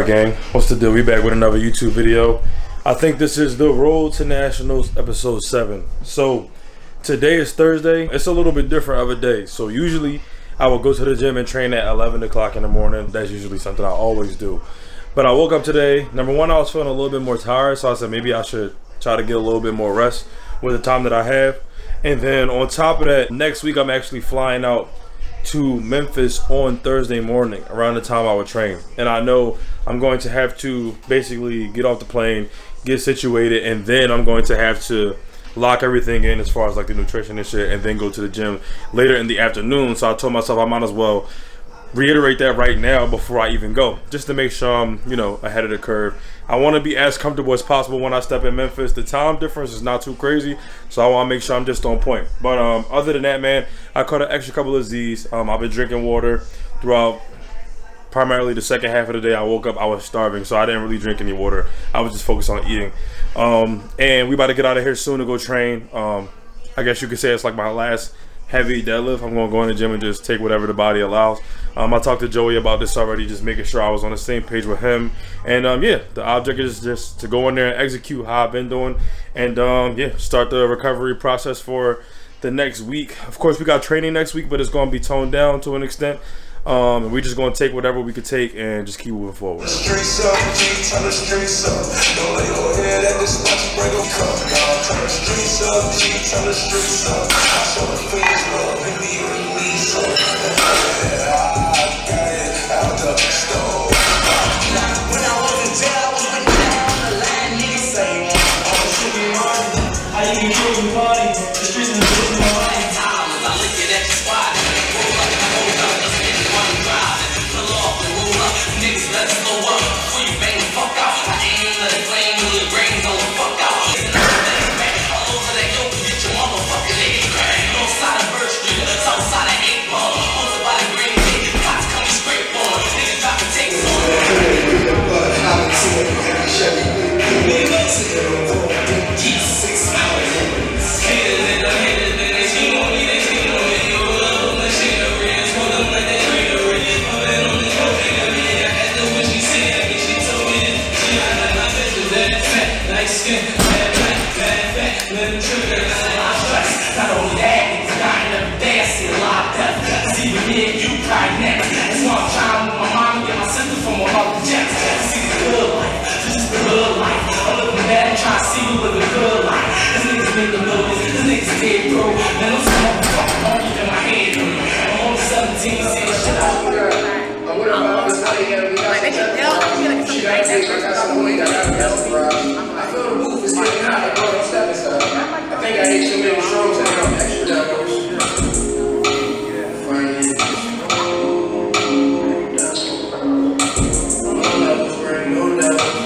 Alright gang, what's the deal? We back with another YouTube video. I think this is the Road to Nationals episode 7. So today is Thursday. It's a little bit different of a day. So usually I will go to the gym and train at 11 o'clock in the morning. That's usually something I always do. But I woke up today. Number one, I was feeling a little bit more tired, so I said maybe I should try to get a little bit more rest with the time that I have. And then on top of that, next week I'm actually flying out to Memphis on Thursday morning around the time I would train. And I know I'm going to have to basically get off the plane, get situated, and then I'm going to have to lock everything in as far as like the nutrition and shit, and then go to the gym later in the afternoon. So I told myself I might as well reiterate that right now before I even go, just to make sure I'm, you know, ahead of the curve. I want to be as comfortable as possible when I step in Memphis. The time difference is not too crazy, so I want to make sure I'm just on point. But other than that, man, I caught an extra couple of Z's. I've been drinking water throughout primarily the second half of the day. I woke up, I was starving, so I didn't really drink any water. I was just focused on eating. And we about to get out of here soon to go train. I guess you could say it's like my last heavy deadlift. I'm gonna go in the gym and just take whatever the body allows. I talked to Joey about this already, just making sure I was on the same page with him. And yeah, the object is just to go in there and execute how I've been doing, and yeah, start the recovery process for the next week. Of course, we got training next week, but it's gonna be toned down to an extent. And we're just gonna take whatever we could take and just keep moving forward. Streets up, G, turn the streets up. Don't lay your head at this much, break them cup. Turn the streets up, G, turn the streets up. I show the face love, baby, you and me, so I got it out the stove. When I wasn't there, I was went down the line, niggas say, oh, shit, you money. How you can kill me, party? The streets in the business, my money. I look at that squad. Niggas let us blow up before you bang the fuck out. I aim, let it flame, till your brains on the fuck out. All over that yoke, get your motherfucking egg crack. North side of Birch Street, south side of 8 Ball. Most of the green dick, cops coming straight for it. Niggas dropping takes on it. G6 hours. Haters in the haters, man, they see on me, they see on me. You love them, the shit are real, for them like they real. Skin, bad, let him trigger, I'm stressed. Not only that, niggas dying every day, I see a lot of death. See with me and you right next. That's why I'm trying with my mom and get my sister from all the jets. See the good life, this is the good life. I'm looking bad and trying to see you live a good life. These niggas make the noise, these niggas dead, bro. Man, I'm so motherfucking hungry in my head, bro. I'm on 17, seeing shit out here. I'm with her, but I'm just not even gonna be I feel the roof is getting hot. I brought up stepping stuff. I think I hit too many strokes and I'm extra devils. No levels, bro. No levels.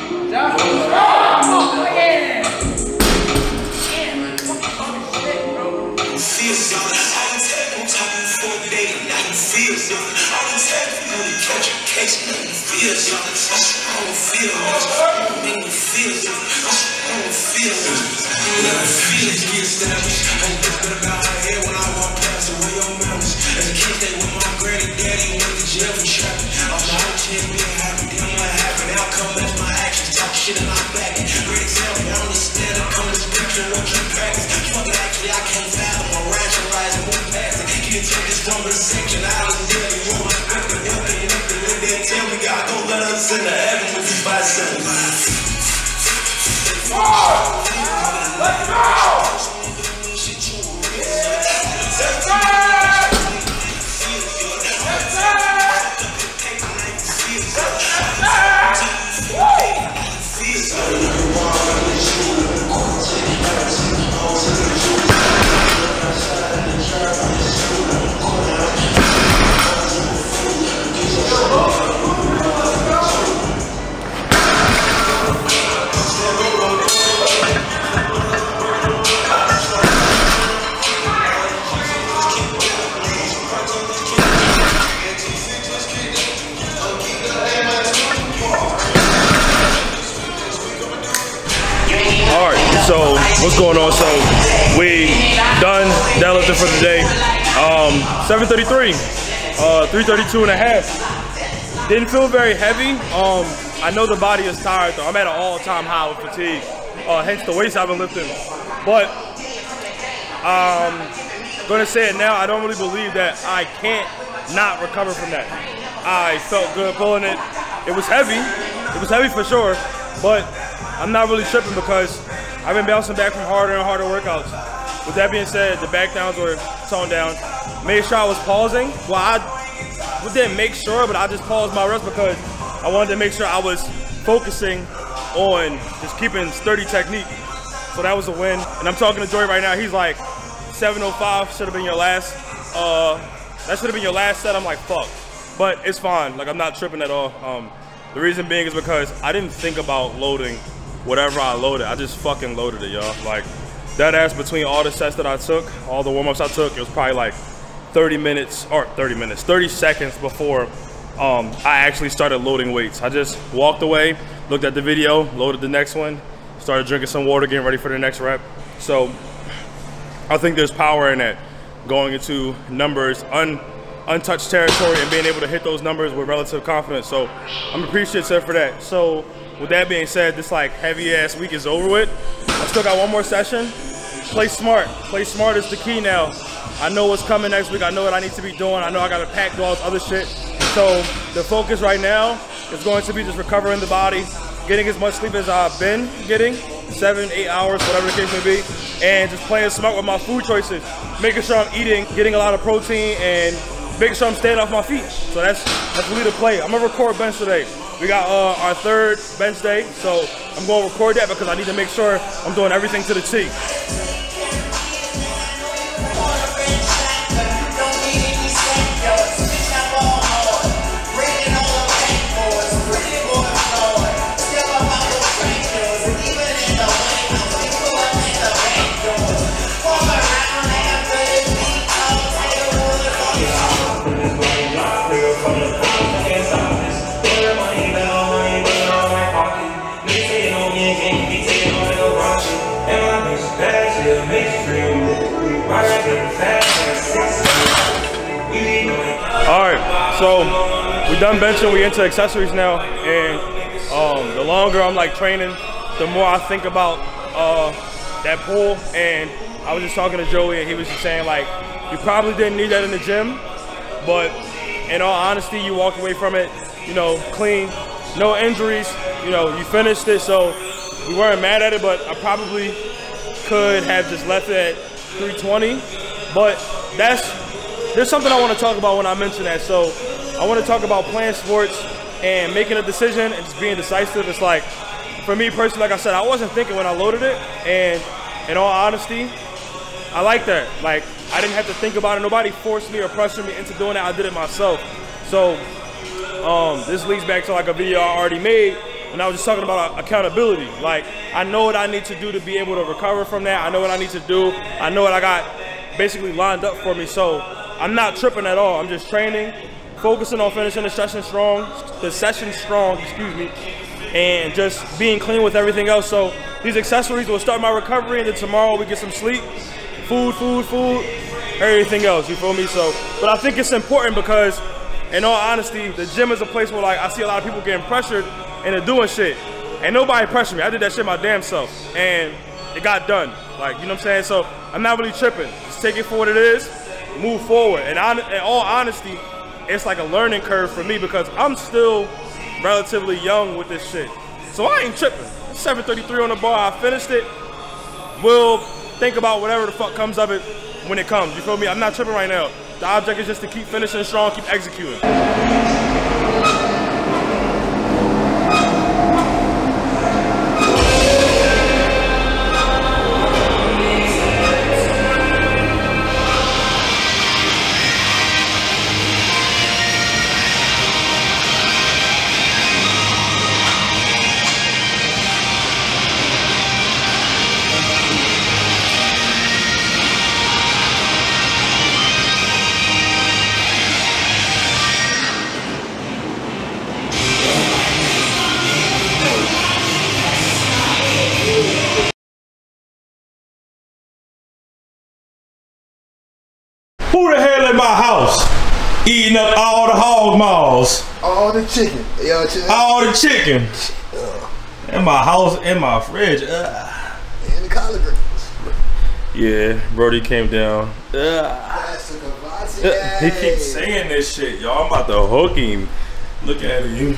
In the heaven with these bicycles. Let's go! So what's going on? So we done deadlifting for the day. 733, 332 and a half. Didn't feel very heavy. I know the body is tired though. I'm at an all-time high with fatigue. Hence the weights I've been lifting. But gonna say it now, I don't really believe that I can't not recover from that. I felt good pulling it. It was heavy. It was heavy for sure. But I'm not really tripping because I've been bouncing back from harder and harder workouts. With that being said, the back downs were toned down. Made sure I was pausing. Well, I didn't make sure, but I just paused my rest because I wanted to make sure I was focusing on just keeping sturdy technique. So that was a win. And I'm talking to Joey right now. He's like, 7:05 should have been your last. That should have been your last set. I'm like, fuck. But it's fine. Like, I'm not tripping at all. The reason being is because I didn't think about loading whatever I loaded. I just fucking loaded it, y'all. Like, that ass between all the sets that I took, all the warm-ups I took, it was probably like 30 seconds before I actually started loading weights. I just walked away, looked at the video, loaded the next one, started drinking some water, getting ready for the next rep. So I think there's power in that, going into numbers, untouched territory, and being able to hit those numbers with relative confidence. So I'm appreciative for that. So with that being said, this like heavy ass week is over with. I still got one more session. Play smart. Play smart is the key now. I know what's coming next week. I know what I need to be doing. I know I got to pack, do all this other shit. So the focus right now is going to be just recovering the body, getting as much sleep as I've been getting, 7, 8 hours, whatever the case may be, and just playing smart with my food choices, making sure I'm eating, getting a lot of protein, and making sure I'm staying off my feet. So that's really the play. I'm gonna record bench today. We got our third bench day, so I'm gonna record that because I need to make sure I'm doing everything to the T. Alright, so we done benching, we into accessories now, and the longer I'm like training, the more I think about that pull. And I was just talking to Joey, and he was just saying like, you probably didn't need that in the gym, but in all honesty, you walked away from it, you know, clean, no injuries, you know, you finished it, so we weren't mad at it, but I probably could have just left it at 320, but there's something I want to talk about when I mention that. So I want to talk about playing sports and making a decision and just being decisive. It's like, for me personally, like I said, I wasn't thinking when I loaded it, and in all honesty, I like that. Like, I didn't have to think about it. Nobody forced me or pressured me into doing it. I did it myself. So this leads back to like a video I already made, and I was just talking about accountability. Like, I know what I need to do to be able to recover from that. I know what I need to do. I know what I got basically lined up for me. So I'm not tripping at all. I'm just training, focusing on finishing the session strong, excuse me, and just being clean with everything else. So these accessories will start my recovery, and then tomorrow we get some sleep, food, everything else, you feel me? So, but I think it's important because, in all honesty, the gym is a place where like I see a lot of people getting pressured into doing shit. And nobody pressured me. I did that shit my damn self, and it got done. Like, you know what I'm saying? So I'm not really tripping. Just take it for what it is, move forward. And in all honesty, it's like a learning curve for me because I'm still relatively young with this shit. So I ain't tripping. 7:33 on the bar, I finished it. We'll think about whatever the fuck comes of it when it comes, you feel me? I'm not tripping right now. The object is just to keep finishing strong, keep executing. Who the hell in my house? Eating up all the hog maws. All the chicken. All the chicken. In my house, in my fridge. And the collard greens. Yeah, Brody came down. He keeps saying this shit, y'all. I'm about to hook him. Look at you.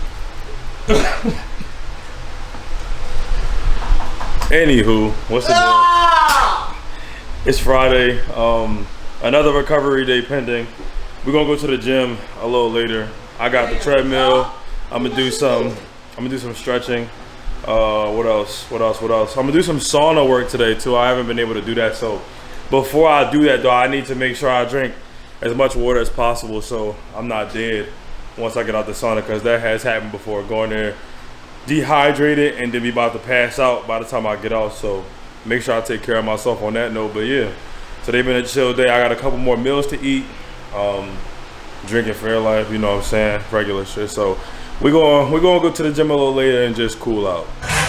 Anywho, what's the deal? It's Friday. Another recovery day pending. We're gonna go to the gym a little later. I got the treadmill. I'm gonna do some stretching. What else? I'm gonna do some sauna work today too. I haven't been able to do that. So before I do that though, I need to make sure I drink as much water as possible so I'm not dead once I get out the sauna, because that has happened before, going there dehydrated and then be about to pass out by the time I get out. So make sure I take care of myself on that note. But yeah, today's been a chill day. I got a couple more meals to eat. Drinking Fairlife, you know what I'm saying, regular shit. So we're gonna go to the gym a little later and just cool out.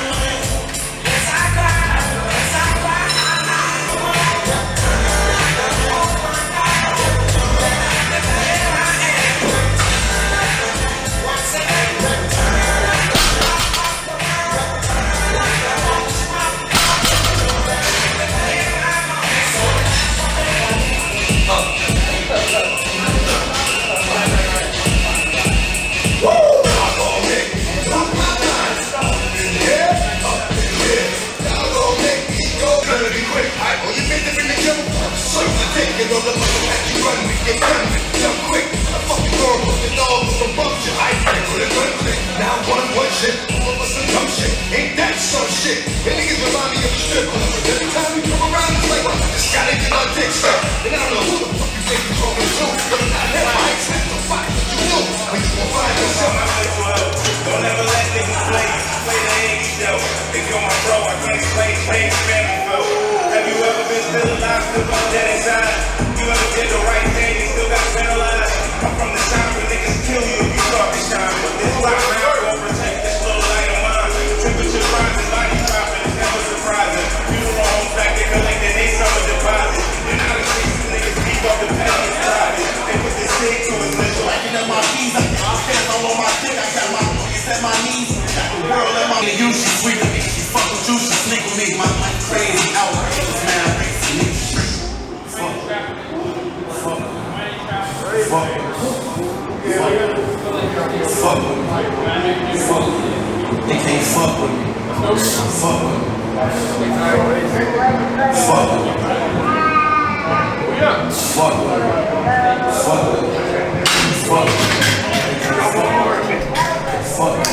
Ain't that some shit? And niggas remind me of a stripper. Every time we come around, it's like, just gotta get my dick sucked. And I don't know who the fuck you think you're talking to, but I'm not him. I ain't snap no fight, but you know, when you gon' find yourself. Don't ever let niggas play the age show. Think you're my bro, I can't explain, man, I feel. Have you ever been still alive, still got dead inside? You ever did the right thing, you still got penalized? I'm from the south, where niggas kill you if you start to shine. But this rock round won't protect this little light of mine. Temperature rising, body dropping, it's never surprising. Funeral homes back, they collecting they summer deposits. And now the streets, niggas keep up the penalties private. They put this thing to his lips. Racking up my keys, I got my fans all on my dick. I got my pockets at my knees. Got the world at my knees. She sweet with me, she fuck with you, she sneak with me. My life crazy, outrageous, man, I hate to leave. They can't fuck with me. Fuck with me. Fuck with me. Fuck with me. Fuck with me. Fuck with me. Fuck with me.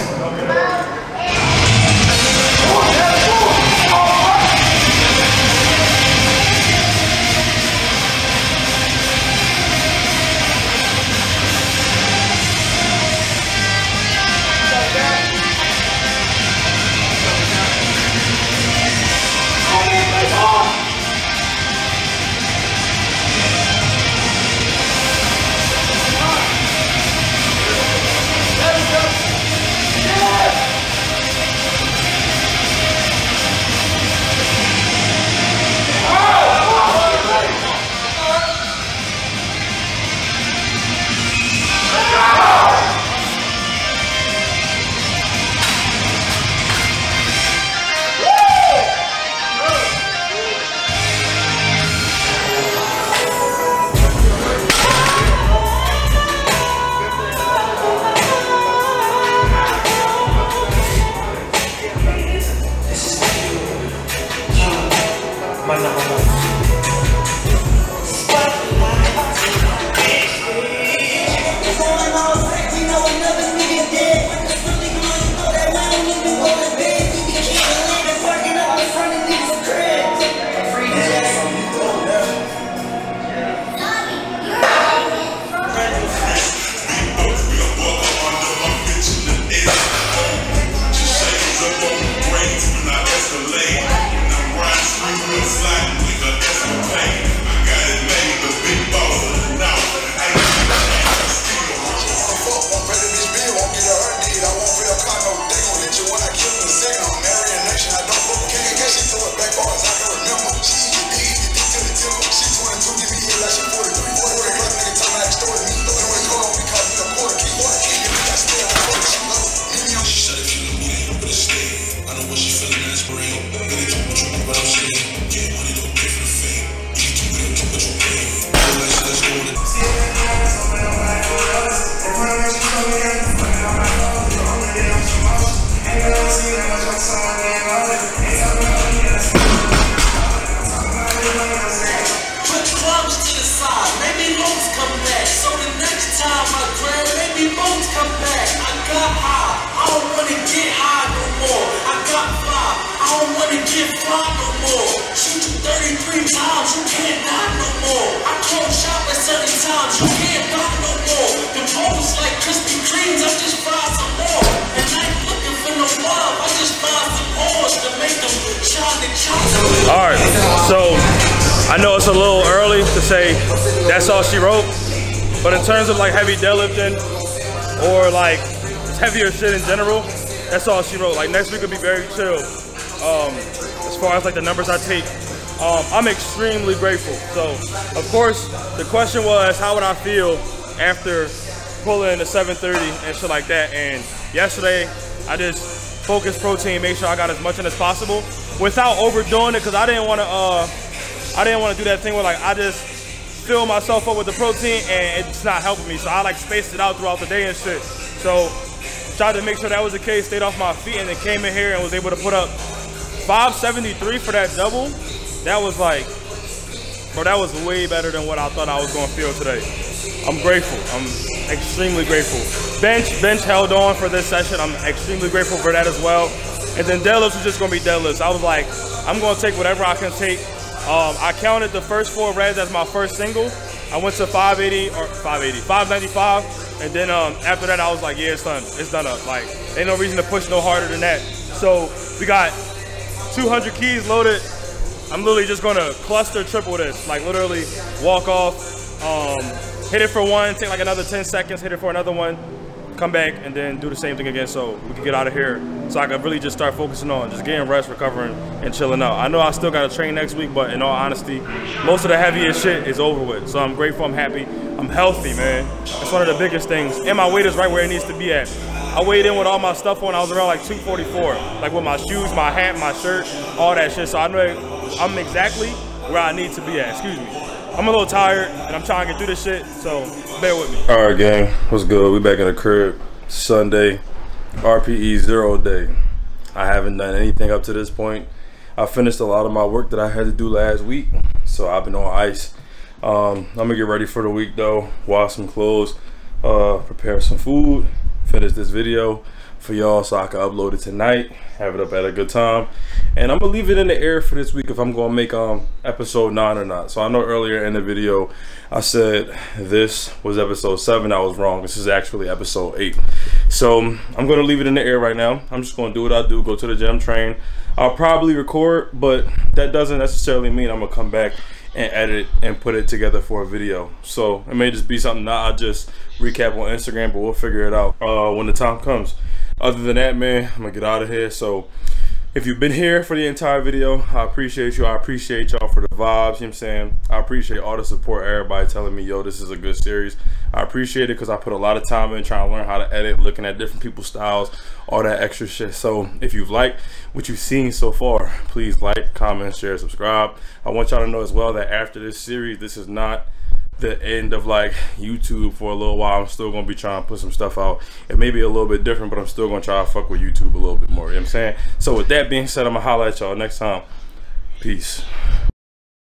come back. So the next time I grab, maybe both come back. I got high, I don't wanna get high no more. I got fly, I don't wanna get fly no more. Shoot you 33 times, you can't die no more. I close shop at 7 times, you can't buy no more. The posts like Krispy Kremes, I just buy some more. And I ain't looking for no love, I just buy some horse to make them shine the chance. Alright, so I know it's a little early to say that's all she wrote, but in terms of like heavy deadlifting or like heavier shit in general, that's all she wrote. Like next week will be very chill. As far as like the numbers I take, I'm extremely grateful. So of course the question was, how would I feel after pulling the 730 and shit like that? And yesterday I just focused protein, make sure I got as much in as possible without overdoing it, because I didn't want to do that thing where like I just fill myself up with the protein and it's not helping me. So I like spaced it out throughout the day and shit. So tried to make sure that was the case, stayed off my feet, and then came in here and was able to put up 573 for that double. That was like, bro, that was way better than what I thought I was going to feel today. I'm grateful. I'm extremely grateful. Bench held on for this session. I'm extremely grateful for that as well. And then deadlifts was just going to be deadlifts. I was like, I'm going to take whatever I can take. I counted the first 4 reps as my first single. I went to 595. And then after that, I was like, yeah, it's done. It's done up. Like, ain't no reason to push no harder than that. So we got 200 keys loaded. I'm literally just gonna cluster triple this. Like literally walk off, hit it for 1, take like another 10 seconds, hit it for another 1, come back, and then do the same thing again so we can get out of here. So I can really just start focusing on just getting rest, recovering, and chilling out. I know I still gotta train next week, but in all honesty, most of the heaviest shit is over with. So I'm grateful, I'm happy, I'm healthy, man. That's one of the biggest things. And my weight is right where it needs to be at. I weighed in with all my stuff on, I was around like 244. Like with my shoes, my hat, my shirt, all that shit. So I know I'm exactly where I need to be at, excuse me. I'm a little tired and I'm trying to get through this shit, so bear with me. All right, gang, what's good? We back in the crib, Sunday, RPE 0 day. I haven't done anything up to this point. I finished a lot of my work that I had to do last week, so I've been on ice. I'm gonna get ready for the week though, wash some clothes, prepare some food, finish this video for y'all so I can upload it tonight, have it up at a good time, and I'm gonna leave it in the air for this week if I'm gonna make episode 9 or not. So I know earlier in the video I said this was episode 7. I was wrong. This is actually episode 8. So I'm gonna leave it in the air right now. I'm just gonna do what I do, go to the gym, train. I'll probably record, but that doesn't necessarily mean I'm gonna come back and edit and put it together for a video. So it may just be something that I just recap on Instagram, but we'll figure it out when the time comes. Other than that, man, I'm gonna get out of here. So if you've been here for the entire video, I appreciate you. I appreciate y'all for the vibes, you know what I'm saying? I appreciate all the support, everybody telling me, yo, this is a good series. I appreciate it because I put a lot of time in trying to learn how to edit, looking at different people's styles, all that extra shit. So if you've liked what you've seen so far, please like, comment, share, subscribe. I want y'all to know as well that after this series, this is not the end of like YouTube for a little while. I'm still gonna be trying to put some stuff out. It may be a little bit different, but I'm still gonna try to fuck with YouTube a little bit more, you know what I'm saying? So with that being said, I'm gonna holler at y'all next time. Peace.